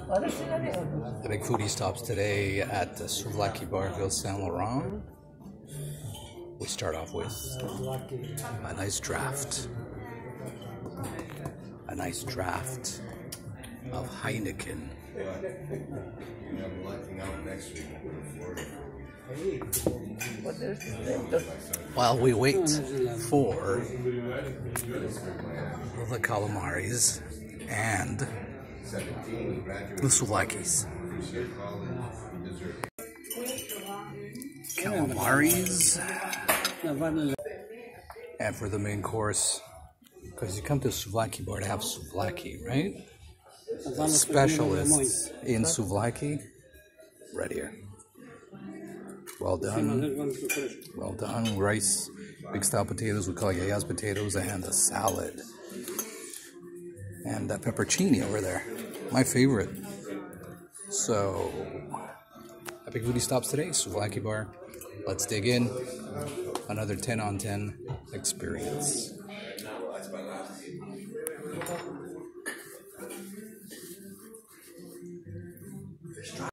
The big foodie stops today at the Souvlaki bar, Ville Saint Laurent. We start off with a nice draft. A nice draft of Heineken. While we wait for the Calamaris and the Souvlakis. Calamaris. And for the main course, because you come to Souvlaki bar to have Souvlaki, right? Specialists in Souvlaki, right here. Well done. Well done. Rice, big style potatoes, we call Yaya's potatoes, and a salad. And that peppercini over there, my favorite. So, epic foodie stops today, Souvlaki bar. Let's dig in. Another 10 on 10 experience.